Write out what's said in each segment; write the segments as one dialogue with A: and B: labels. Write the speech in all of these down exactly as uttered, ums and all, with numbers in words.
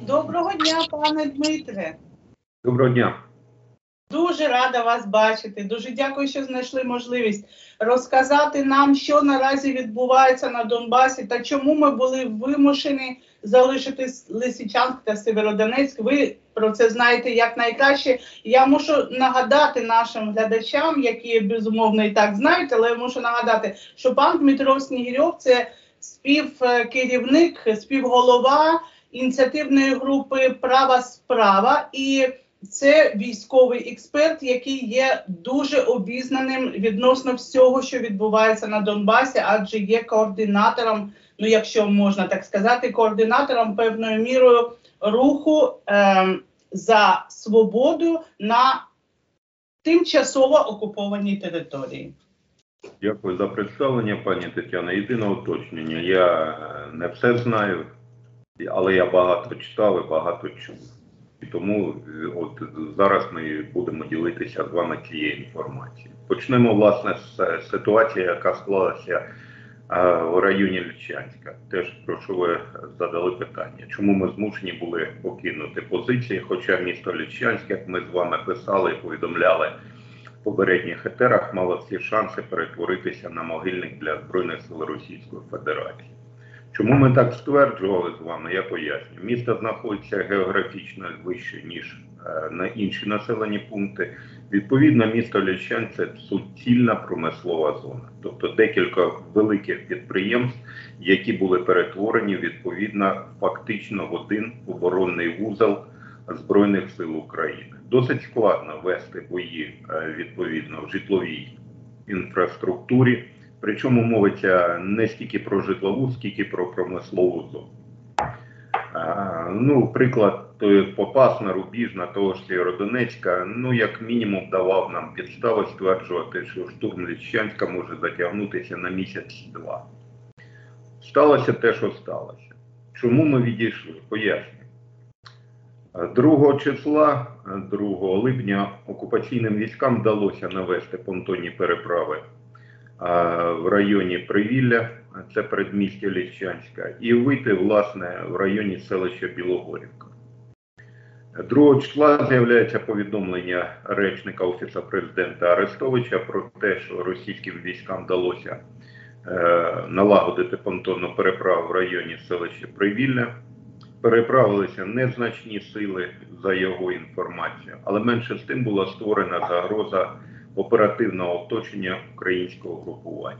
A: Доброго дня, пане Дмитре.
B: Доброго дня.
A: Дуже рада вас бачити. Дуже дякую, що знайшли можливість розказати нам, що наразі відбувається на Донбасі та чому ми були вимушені залишити Лисичанськ та Сєвєродонецьк. Ви про це знаєте як найкраще. Я мушу нагадати нашим глядачам, які, безумовно, і так знають, але я мушу нагадати, що пан Дмитро Снігирьов – це співкерівник, співголова ініціативної групи «Права справа» і це військовий експерт, який є дуже обізнаним відносно всього, що відбувається на Донбасі, адже є координатором, ну якщо можна так сказати, координатором певною мірою руху е, за свободу на тимчасово окупованій території.
B: Дякую за представлення, пані Тетяна. Єдине уточнення. Я не все знаю, але я багато читав і багато чув. І тому от зараз ми будемо ділитися з вами цією інформацією. Почнемо, власне, з ситуації, яка склалася а, в районі Лисичанська. Теж, про що ви задали питання. Чому ми змушені були покинути позиції, хоча місто Лисичанськ, як ми з вами писали і повідомляли в попередніх етерах, мало всі шанси перетворитися на могильник для Збройних сил Російської Федерації. Чому ми так стверджували з вами, я поясню. Місто знаходиться географічно вище, ніж е, на інші населені пункти. Відповідно, місто Лисичанськ – це суцільна промислова зона. Тобто декілька великих підприємств, які були перетворені, відповідно, фактично в один оборонний вузол Збройних сил України. Досить складно вести бої, е, відповідно, в житловій інфраструктурі. Причому мовиться не стільки про житлову, скільки про промислову зону. А, ну, приклад Попасна, Рубіжна, того ж Сєвєродонецька, ну, як мінімум, давав нам підстави стверджувати, що штурм Лисичанська може затягнутися на місяць-два. Сталося те, що сталося. Чому ми відійшли? Пояснюю. другого числа, другого липня, окупаційним військам вдалося навести понтонні переправи в районі Привілля, це передмістя Лисичанська, і вийти, власне, в районі селища Білогорівка. другого числа з'являється повідомлення речника Офісу Президента Арестовича про те, що російським військам вдалося е, налагодити понтонну переправу в районі селища Привілля. Переправилися незначні сили, за його інформацією, але менше з тим була створена загроза оперативного оточення українського групування.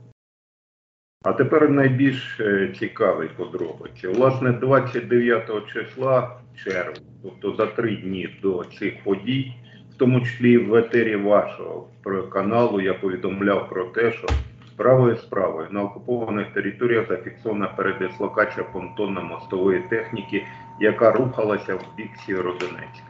B: А тепер найбільш цікаві подробиці. Власне, двадцять дев'ятого числа червня, тобто за три дні до цих подій, в тому числі в етері вашого каналу, я повідомляв про те, що правою справою на окупованих територіях зафіксована передислокація понтонно-мостової техніки, яка рухалася в бік Сєвєродонецька.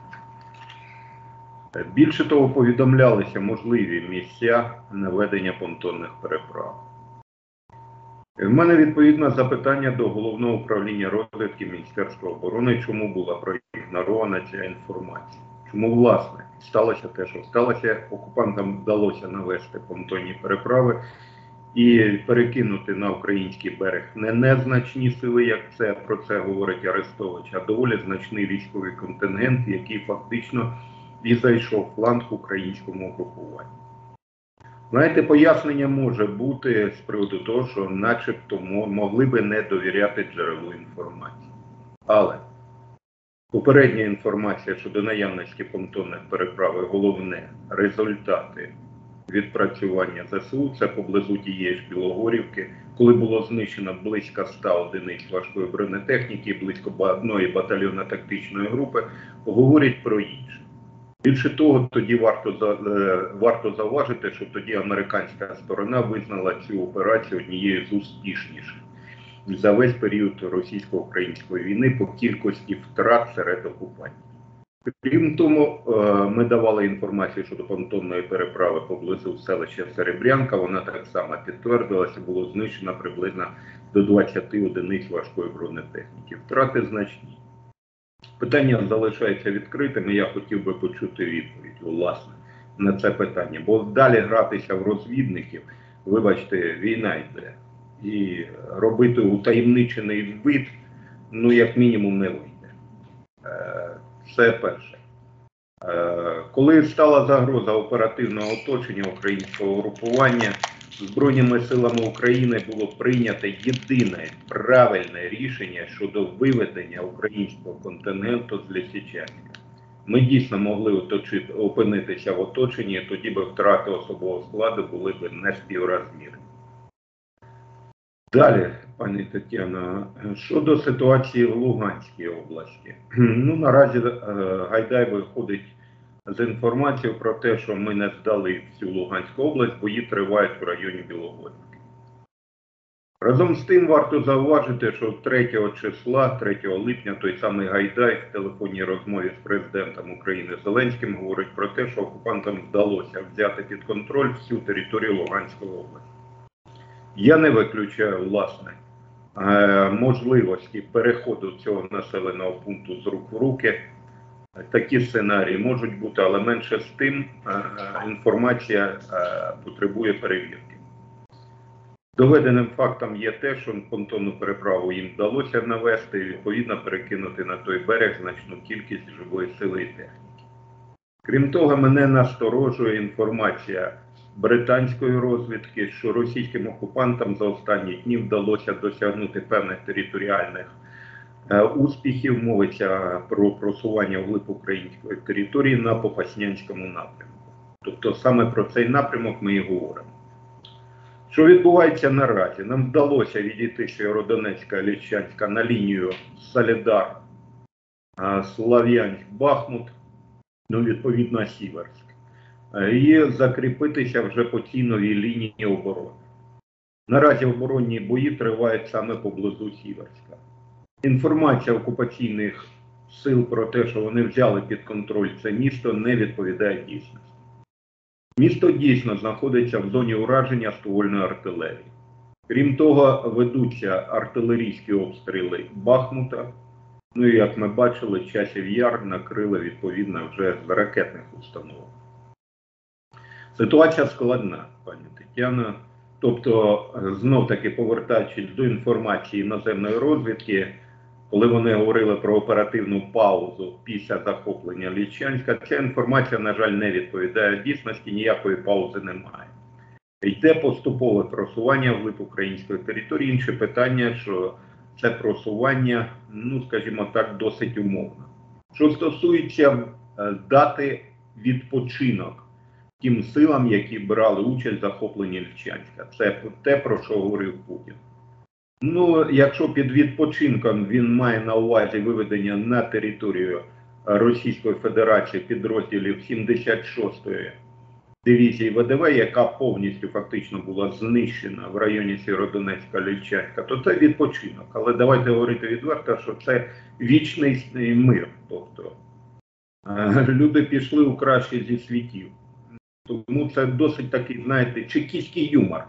B: Більше того, повідомлялися можливі місця наведення понтонних переправ. У мене відповідне запитання до Головного управління розвідки Міністерства оборони, чому була проігнорована ця інформація. Чому, власне, сталося те, що сталося, окупантам вдалося навести понтонні переправи і перекинути на український берег не незначні сили, як це про це говорить Арестович, а доволі значний військовий контингент, який фактично і зайшов фланг українському групуванню. Знаєте, пояснення може бути з приводу того, що начебто могли би не довіряти джерелу інформації. Але попередня інформація щодо наявності понтонних переправ і головне результати відпрацювання ЗСУ, це поблизу тієї ж Білогорівки, коли було знищено близько ста одиниць важкої бронетехніки, близько одної батальйонно-тактичної групи, говорять про інше. Більше того, тоді варто, варто зауважити, що тоді американська сторона визнала цю операцію однією з успішніших за весь період російсько-української війни по кількості втрат серед окупантів. Крім того, ми давали інформацію щодо понтонної переправи поблизу селища Серебрянка, вона так само підтвердилася, було знищено приблизно до двадцяти одиниць важкої бронетехніки. Втрати значні. Питання залишається відкритим, і я хотів би почути відповідь, власне, на це питання. Бо далі гратися в розвідників, вибачте, війна йде. І робити утаємничений вид, ну, як мінімум, не вийде. Це перше. Коли стала загроза оперативного оточення українського групування, Збройними силами України було прийнято єдине правильне рішення щодо виведення українського контингенту з Лисичанська. Ми дійсно могли оточити, опинитися в оточенні, тоді би втрати особового складу були б не співрозмірні. Далі, пані Тетяно, щодо ситуації в Луганській області. Ну, наразі Гайдай виходить з інформацією про те, що ми не здали всю Луганську область, бої тривають в районі Білогорівки. Разом з тим варто зауважити, що третього числа, третього липня, той самий Гайдай в телефонній розмові з президентом України Зеленським говорить про те, що окупантам вдалося взяти під контроль всю територію Луганської області. Я не виключаю, власне, можливості переходу цього населеного пункту з рук в руки. Такі сценарії можуть бути, але менше з тим інформація потребує перевірки. Доведеним фактом є те, що понтонну переправу їм вдалося навести і відповідно перекинути на той берег значну кількість живої сили і техніки. Крім того, мене насторожує інформація британської розвідки, що російським окупантам за останні дні вдалося досягнути певних територіальних успіхів. Мовиться про просування вглиб української території на Попаснянському напрямку. Тобто саме про цей напрямок ми і говоримо. Що відбувається наразі? Нам вдалося відійти з Сєвєродонецька, Лисичанська на лінію Солідар, Слов'янськ, Бахмут, ну відповідно Сіверськ. І закріпитися вже по цій новій лінії оборони. Наразі оборонні бої тривають саме поблизу Сіверська. Інформація окупаційних сил про те, що вони взяли під контроль це місто, не відповідає дійсності. Місто дійсно знаходиться в зоні ураження ствольної артилерії. Крім того, ведуться артилерійські обстріли Бахмута. Ну і, як ми бачили, Часів Яр накрили відповідно вже з ракетних установок. Ситуація складна, пані Тетяно. Тобто, знов-таки повертаючись до інформації іноземної розвідки, коли вони говорили про оперативну паузу після захоплення Лисичанська, ця інформація, на жаль, не відповідає дійсності, ніякої паузи немає. Йде поступове просування вглиб української території. Інше питання, що це просування, ну, скажімо так, досить умовно. Що стосується дати відпочинок тим силам, які брали участь в захопленні Лисичанська. Це те, про що говорив Путін. Ну, якщо під відпочинком він має на увазі виведення на територію Російської Федерації підрозділів сімдесят шостої дивізії ВДВ, яка повністю фактично була знищена в районі Сєвєродонецька, Лисичанська, то це відпочинок. Але давайте говорити відверто, що це вічний мир. Тобто люди пішли у кращі зі світів. Тому це досить такий, знаєте, чекістський юмор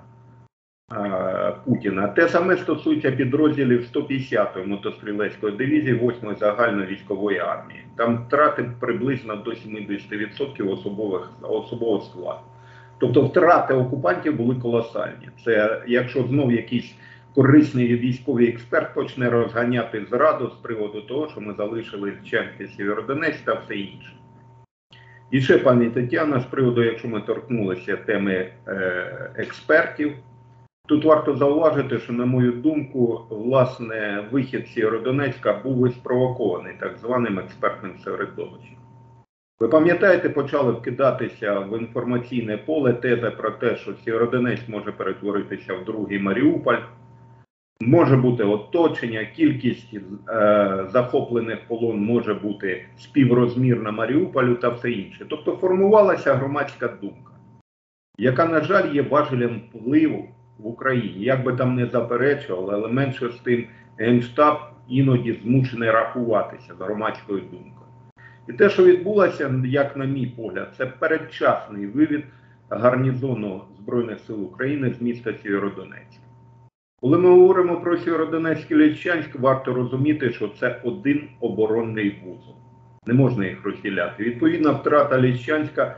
B: а, Путіна. Те саме стосується підрозділів сто п'ятдесятої мотострілецької дивізії восьмої загальної військової армії. Там втрати приблизно до сімдесят відсотків особових, особового складу. Тобто втрати окупантів були колосальні. Це якщо знов якийсь корисний військовий експерт почне розганяти зраду з приводу того, що ми залишили Лисичанський, Сєвєродонецьк та все інше. І ще, пані Тетяна, з приводу, якщо ми торкнулися теми е, експертів, тут варто зауважити, що, на мою думку, власне, вихід Сєвєродонецька був і спровокований так званим експертним середовищем. Ви пам'ятаєте, почали вкидатися в інформаційне поле теза про те, що Сєвєродонецьк може перетворитися в другий Маріуполь, може бути оточення, кількість е, захоплених полон може бути співрозмірна Маріуполю та все інше. Тобто формувалася громадська думка, яка, на жаль, є важелем впливу в Україні. Як би там не заперечували, але менше з тим Генштаб іноді змушений рахуватися з громадською думкою. І те, що відбулося, як на мій погляд, це передчасний вивід гарнізону Збройних сил України з міста Сєвєродонецьк. Коли ми говоримо про Сєвєродонецьк і Лисичанськ, варто розуміти, що це один оборонний вузол. Не можна їх розділяти. Відповідно, втрата Лисичанська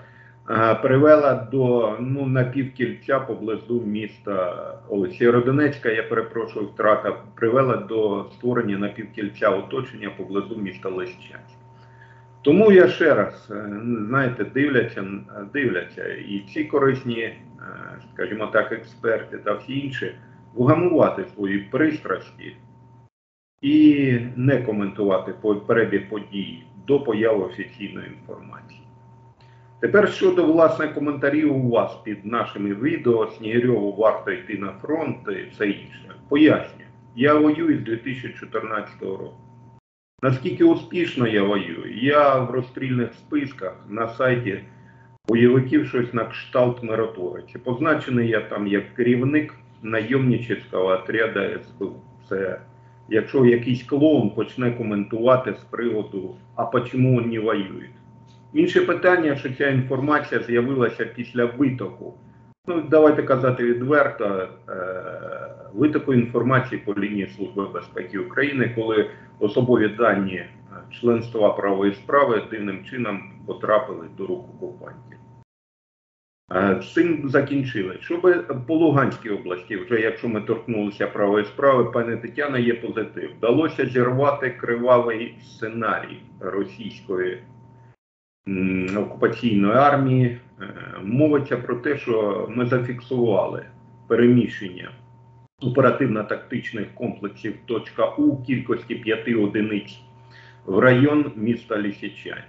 B: е, привела до ну, напівкільця поблизу міста Ой, Сєвєродонецька, я перепрошую, втрата привела до створення напівкільця оточення поблизу міста Лисичанськ. Тому я ще раз, знаєте, дивляться, дивляться і ці корисні, скажімо так, експерти та всі інші, вгамувати свої пристрасті і не коментувати перебіг подій до появи офіційної інформації. Тепер щодо, власне, коментарів у вас під нашими відео, Снігирьову варто йти на фронт і все інше. Пояснюю, я воюю з дві тисячі чотирнадцятого року. Наскільки успішно я воюю, я в розстрільних списках на сайті бойовиків щось на кшталт миротворця. Позначений я там як керівник найомнічого отряду ес бе у. Це якщо якийсь клоун почне коментувати з приводу, а чому вони не воюють. Інше питання, що ця інформація з'явилася після витоку. Ну, давайте казати відверто, витоку інформації по лінії Служби безпеки України, коли особові дані членства правової справи дивним чином потрапили до рук окупантів. З цим закінчили. Щоб по Луганській області, вже якщо ми торкнулися правої справи, пані Тетяна, є позитив. Вдалося зірвати кривавий сценарій російської окупаційної армії. Мовиться про те, що ми зафіксували переміщення оперативно-тактичних комплексів .У у кількості п'яти одиниць в район міста Лисичанськ.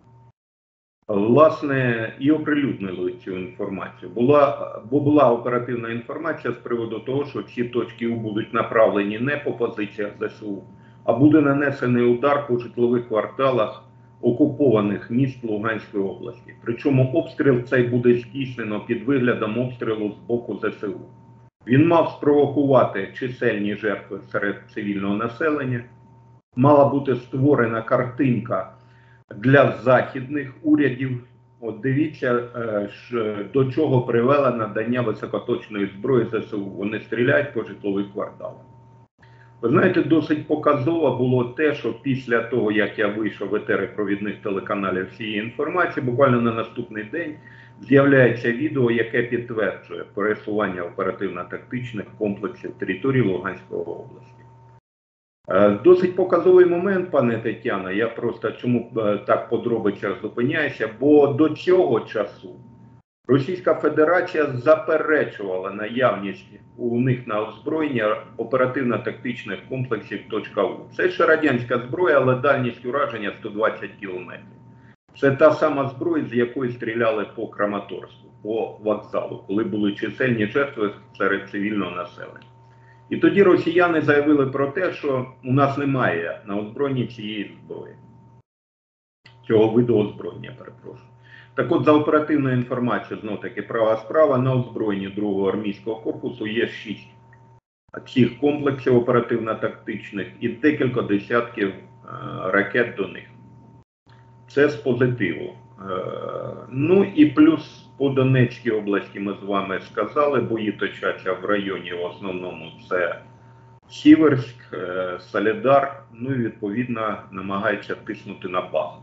B: Власне, і оприлюднили цю інформацію. Була, бо була оперативна інформація з приводу того, що ці точки У будуть направлені не по позиціях зе се у, а буде нанесений удар по житлових кварталах окупованих міст Луганської області. Причому обстріл цей буде здійснено під виглядом обстрілу з боку зе се у. Він мав спровокувати чисельні жертви серед цивільного населення. Мала бути створена картинка для західних урядів. От дивіться, до чого привело надання високоточної зброї зе се у. Вони стріляють по житлових кварталах. Ви знаєте, досить показово було те, що після того, як я вийшов в етери провідних телеканалів всієї інформації, буквально на наступний день з'являється відео, яке підтверджує пересування оперативно-тактичних комплексів території Луганської області. Досить показовий момент, пане Тетяна, я просто чому так подробицях зупиняюся, бо до цього часу Російська Федерація заперечувала наявність у них на озброєння оперативно-тактичних комплексів .У. Це ще радянська зброя, але дальність ураження сто двадцять кілометрів. Це та сама зброя, з якої стріляли по Краматорську, по вокзалу, коли були чисельні жертви серед цивільного населення. І тоді росіяни заявили про те, що у нас немає на озброєнні цієї зброї. Цього виду озброєння, перепрошую. Так от, за оперативною інформацією, знов-таки права справа, на озброєнні другого армійського корпусу є шість цих комплексів оперативно-тактичних і декілька десятків е, ракет до них. Це з позитиву. Е, ну і плюс по Донецькій області ми з вами сказали, бої точаться в районі в основному це Сіверськ, е, Солідар, ну і відповідно намагається тиснути на Бахмут.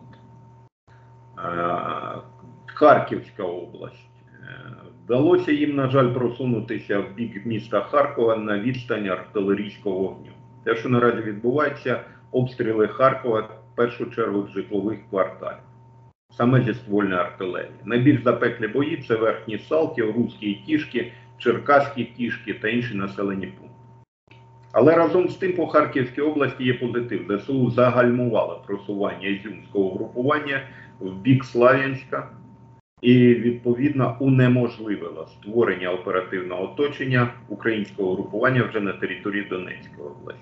B: Харківська область. Вдалося їм, на жаль, просунутися в бік міста Харкова на відстань артилерійського вогню. Те, що наразі відбувається, обстріли Харкова в першу чергу з житлових кварталів, саме зі ствольної артилерії. Найбільш запеклі бої – це Верхні Салтів, Руські Тішки, Черкаські Тішки та інші населені пункти. Але разом з тим по Харківській області є позитив. зе се у загальмувало просування ізюмського групування в бік Слов'янська і, відповідно, унеможливило створення оперативного оточення українського групування вже на території Донецької області.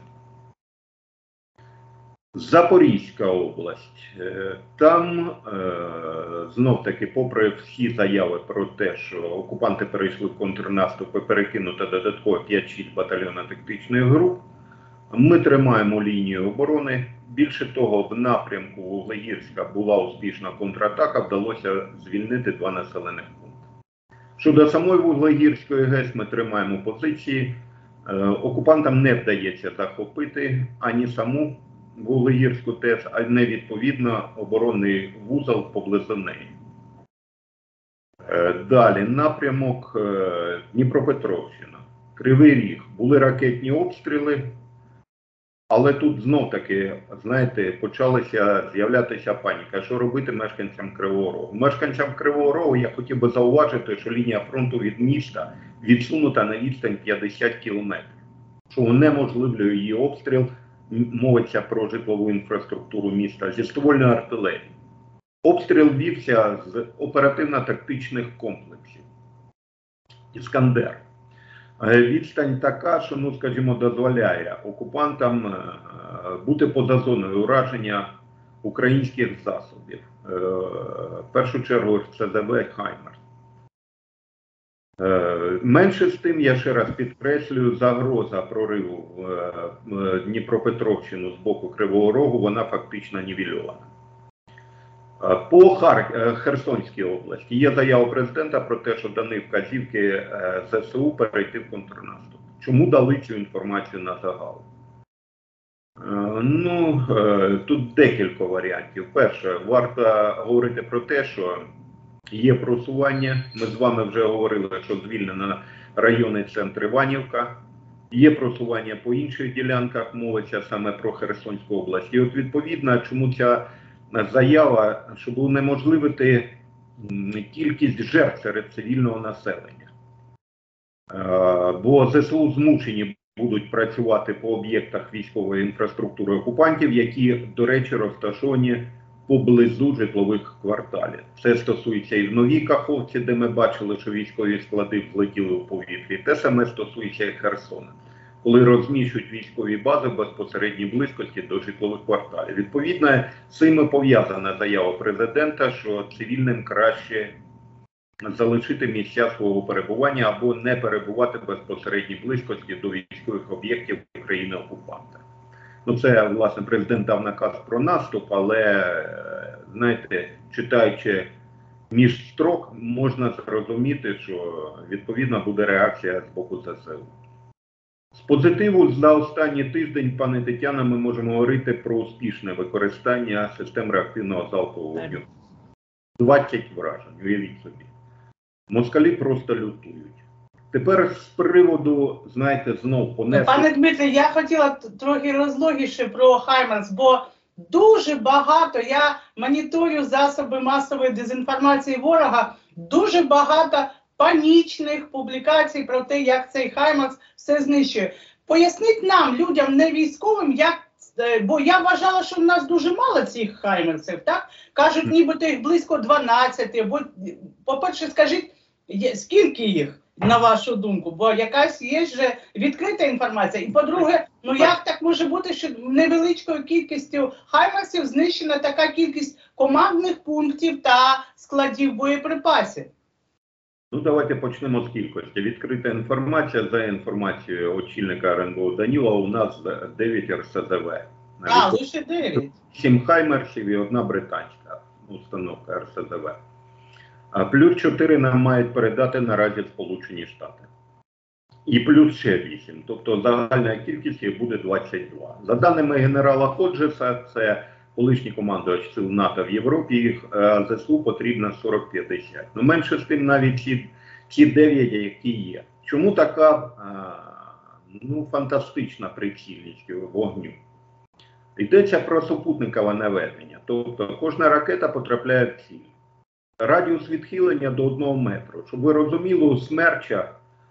B: Запорізька область. Там, знов-таки, попри всі заяви про те, що окупанти перейшли в контрнаступ і перекинуто додатково п'ять-шість батальйонно-тактичних груп, ми тримаємо лінію оборони. Більше того, в напрямку Вуглегірська була успішна контратака, вдалося звільнити два населених пункти. Щодо самої Вуглегірської ГЕС ми тримаємо позиції. Окупантам не вдається захопити ані саму Вуглегірську ТЕС, а не відповідно оборонний вузол поблизу неї. Е, Далі, напрямок е, Дніпропетровщина, Кривий Ріг. Були ракетні обстріли, але тут знов-таки, знаєте, почалася з'являтися паніка. Що робити мешканцям Кривого Рогу? Мешканцям Кривого Рогу я хотів би зауважити, що лінія фронту від міста відсунута на відстань п'ятдесят кілометрів, що унеможливлює її обстріл, мовиться про житлову інфраструктуру міста, зі ствольної артилерії. Обстріл вівся з оперативно-тактичних комплексів «Іскандер». Відстань така, що, ну, скажімо, дозволяє окупантам е, бути поза зоною ураження українських засобів. Е, в першу чергу це зе ве «Хаймерс». Е, менше з тим, я ще раз підкреслюю, загроза прориву в, в Дніпропетровщину з боку Кривого Рогу, вона фактично нівельована. По Хар... Херсонській області є заява президента про те, що дані вказівки зе се у перейти в контрнаступ. Чому дали цю інформацію на загал? Ну, тут декілька варіантів. Перше, варто говорити про те, що є просування. Ми з вами вже говорили, що звільнено районний центр Іванівка. Є просування по інших ділянках, мовиться саме про Херсонську область. І от відповідно, чому ця заява, щоб унеможливити кількість жертв серед цивільного населення. Бо зе се у змушені будуть працювати по об'єктах військової інфраструктури окупантів, які, до речі, розташовані поблизу житлових кварталів. Це стосується і в Новій Каховці, де ми бачили, що військові склади влетіли у повітрі. Те саме стосується і Херсона, коли розміщують військові бази в безпосередній близькості до житлових кварталів. Відповідно, з цим пов'язана заява президента, що цивільним краще залишити місця свого перебування або не перебувати в безпосередній близькості до військових об'єктів країни-окупанта. Ну, це, власне, президент дав наказ про наступ, але, знаєте, читаючи між строк, можна зрозуміти, що, відповідно, буде реакція з боку зе се у. З позитиву за останній тиждень, пане Тетяна, ми можемо говорити про успішне використання систем реактивного залпового вогню. двадцять вражень, уявіть собі. Москалі просто лютують. Тепер з приводу, знаєте, знов понесли...
A: Пане Дмитре, я хотіла трохи розлогіше про «Хаймерс», бо дуже багато, я моніторю засоби масової дезінформації ворога, дуже багато панічних публікацій про те, як цей «Хаймерс» все знищує. Поясніть нам, людям, не військовим, як, бо я вважала, що в нас дуже мало цих «Хаймерсів», так? Кажуть, нібито їх близько дванадцяти. Бо, по-перше, скажіть, скільки їх, на вашу думку? Бо якась є ж відкрита інформація. І, по-друге, ну як так може бути, що невеличкою кількістю «Хаймерсів» знищена така кількість командних пунктів та складів боєприпасів?
B: Ну, давайте почнемо з кількості. Відкрита інформація, за інформацією очільника ар ен бе о Данілова, у нас дев'ять ер ес зе ве.
A: А, лише дев'ять.
B: сім «Хаймерсів» і одна британська установка ер ес зе ве. А плюс чотири нам мають передати наразі Сполучені Штати. І плюс ще вісім. Тобто загальна кількість їх буде двадцять два. За даними генерала Ходжеса, це колишній командувач сил НАТО в Європі, їх зе се у потрібно сорок п'ятдесят. Ну, менше з тим навіть ці, ці дев'ять, які є. Чому така а, ну, фантастична прицільність вогню? Йдеться про супутникове наведення. Тобто кожна ракета потрапляє в ціль. Радіус відхилення до одного метру. Щоб ви розуміли, у «Смерча»,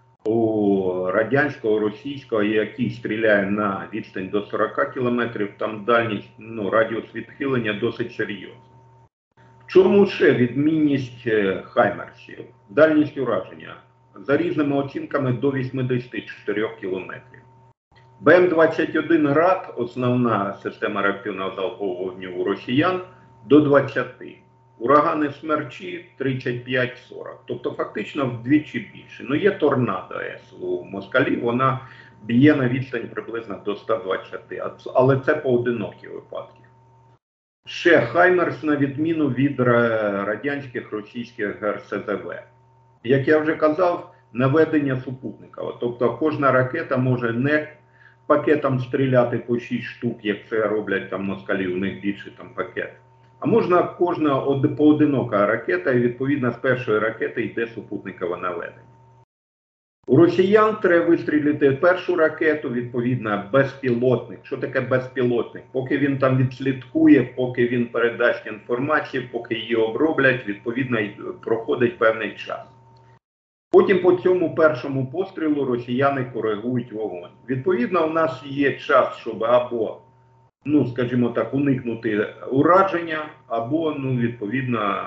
B: у радянського, російського, який стріляє на відстань до сорока кілометрів, там дальність, ну, радіус відхилення досить серйозний. В чому ще відмінність «Хаймерсів»? Дальність ураження за різними оцінками до вісімдесят чотирьох кілометрів. Бе ем двадцять один «Град», основна система реактивного залпового вогню у росіян, до двадцяти. Урагани «Смерчі» тридцять п'ять сорок. Тобто фактично вдвічі більше. Ну є «Торнадо С» у москалів, вона б'є на відстань приблизно до ста двадцяти. Але це поодинокі випадки. Ще «Хаймерс» на відміну від радянських, російських ер ес зе ве. Як я вже казав, наведення супутникове. Тобто кожна ракета може не пакетом стріляти по шість штук, як це роблять там москалі, у них більше там пакет. А можна кожна од- поодинока ракета, і відповідно з першої ракети йде супутникове наведення. У росіян треба вистрілити першу ракету, відповідно, безпілотник. Що таке безпілотник? Поки він там відслідкує, поки він передасть інформацію, поки її оброблять, відповідно, проходить певний час. Потім по цьому першому пострілу росіяни коригують вогонь. Відповідно, у нас є час, щоб або, ну, скажімо так, уникнути ураження, або, ну, відповідно,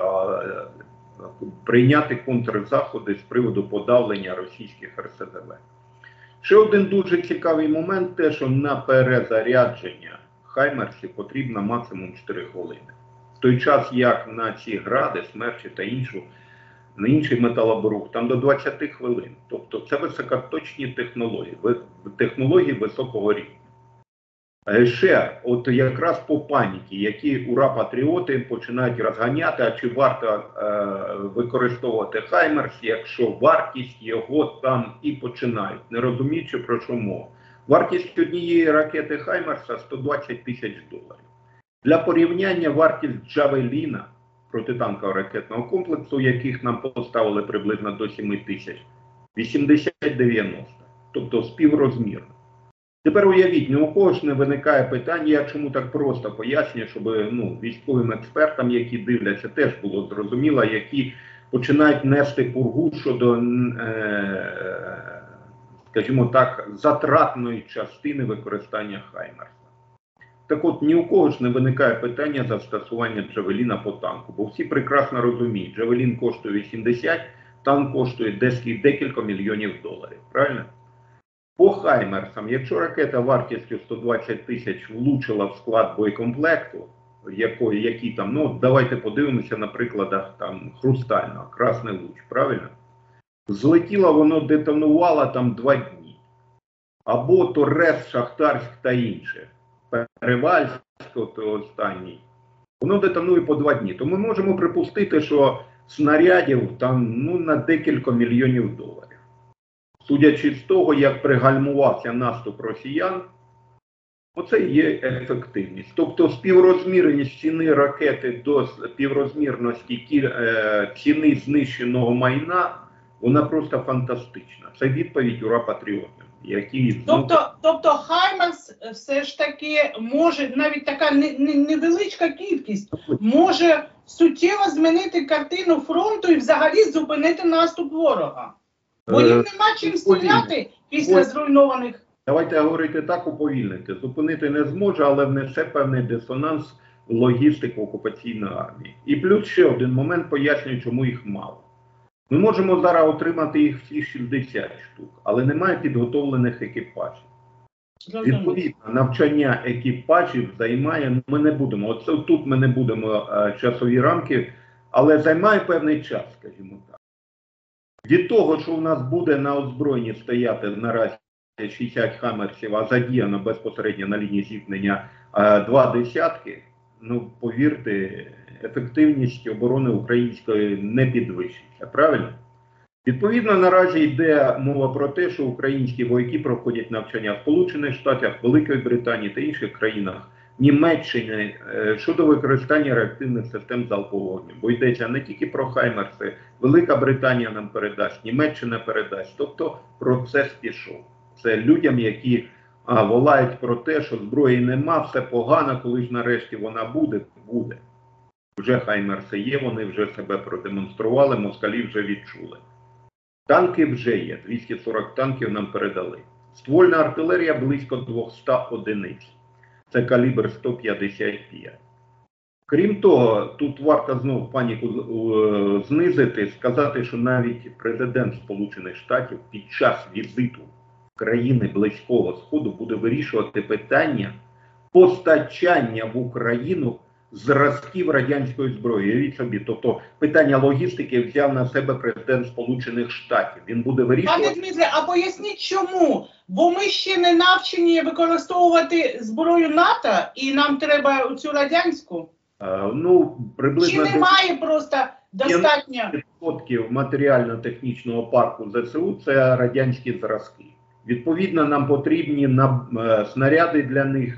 B: прийняти контрзаходи з приводу подавлення російських ер ес де ве. Ще один дуже цікавий момент, те, що на перезарядження хаймерсів потрібно максимум чотири хвилини. В той час, як на ці гради, смерчі та іншу, на інший металобрух, там до двадцяти хвилин. Тобто це високоточні технології, технології високого рівня. Ще, от якраз по паніки, які ура-патріоти починають розганяти, а чи варто е, використовувати Хаймерс, якщо вартість його там і починають, не розуміючи, про що мова. Вартість однієї ракети Хаймерса сто двадцять тисяч доларів. Для порівняння вартість Джавеліна, протитанкового ракетного комплексу, яких нам поставили приблизно до семи тисяч, вісімдесят дев'яносто, тобто співрозмірно. Тепер уявіть, ні у кого ж не виникає питання, я чому так просто пояснюю, щоб, ну, військовим експертам, які дивляться, теж було зрозуміло, які починають нести пургу щодо, е, скажімо так, затратної частини використання Хаймерса. Так от, ні у кого ж не виникає питання застосування Джавеліна по танку, бо всі прекрасно розуміють, Джавелін коштує вісімдесят, танк коштує декілька мільйонів доларів, правильно? По Хаймерсам, якщо ракета вартістю сто двадцять тисяч влучила в склад боєкомплекту, якої, які там, ну, давайте подивимося на прикладах там Хрустального, Красний Луч, правильно? Злетіло, воно детонувало там два дні. Або Торез, Шахтарськ та інше. Перевальськ, то останній. Воно детонує по два дні. То ми можемо припустити, що снарядів там, ну, на декілька мільйонів доларів. Судячи з того, як пригальмувався наступ росіян, оце є ефективність. Тобто співрозмірність ціни ракети до співрозмірності е, ціни знищеного майна, вона просто фантастична. Це відповідь ура-патріотам, які...
A: Тобто, тобто Хаймерс все ж таки може, навіть така не, не, невеличка кількість, може суттєво змінити картину фронту і взагалі зупинити наступ ворога. Бо їм нема чим стріляти після зруйнованих.
B: Давайте говорити так, уповільнити. Зупинити не зможе, але внесе певний дисонанс в логістику окупаційної армії. І плюс ще один момент пояснює, чому їх мало. Ми можемо зараз отримати їх всі шістдесят штук, але немає підготовлених екіпажів. Відповідно, навчання екіпажів займає, ми не будемо, оце тут ми не будемо а, часові рамки, але займає певний час, скажімо так. Від того, що у нас буде на озброєнні стояти наразі шістдесят хамерсів, а задіяно безпосередньо на лінії зіткнення два десятки, ну, повірте, ефективність оборони української не підвищиться, правильно? Відповідно, наразі йде мова про те, що українські вояки проходять навчання в Сполучених Штатах, Великої Британії та інших країнах, Німеччини щодо використання реактивних систем залпового вогню. Бо йдеться не тільки про Хаймерси, Велика Британія нам передасть, Німеччина передасть. Тобто процес пішов. Це людям, які а, волають про те, що зброї нема, все погано, коли ж нарешті вона буде, буде. Вже Хаймерси є, вони вже себе продемонстрували, москалі вже відчули. Танки вже є, двісті сорок танків нам передали. Ствольна артилерія близько двісті одиниць. Це калібр сто п'ятдесят п'ять. Крім того, тут варто знову паніку знизити, сказати, що навіть президент Сполучених Штатів під час візиту країни Близького Сходу буде вирішувати питання постачання в Україну зразків радянської зброї. Уявіть собі, тобто питання логістики взяв на себе президент Сполучених Штатів. Він буде вирішувати...
A: Пане Дмитре, а поясніть чому? Бо ми ще не навчені використовувати зброю НАТО, і нам треба цю радянську?
B: А, ну, приблизно...
A: Чи немає просто достатньо...
B: відсотків матеріально-технічного парку зе се у – це радянські зразки. Відповідно, нам потрібні на, е, снаряди для них,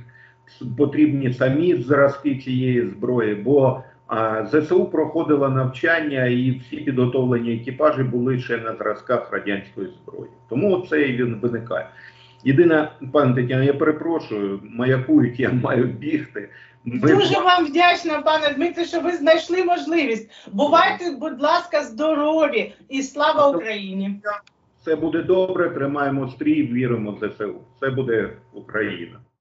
B: потрібні самі зразки цієї зброї, бо а, ЗСУ проходило навчання і всі підготовлені екіпажі були ще на зразках радянської зброї. Тому це і він виникає. Єдине, пане Тетяно, я перепрошую, маякують, я маю бігти. Ми...
A: Дуже вам вдячна, пане Дмитре, що ви знайшли можливість. Бувайте, будь ласка, здорові і слава Україні!
B: Все буде добре, тримаємо стрій, віримо в ЗСУ. Все буде Україна.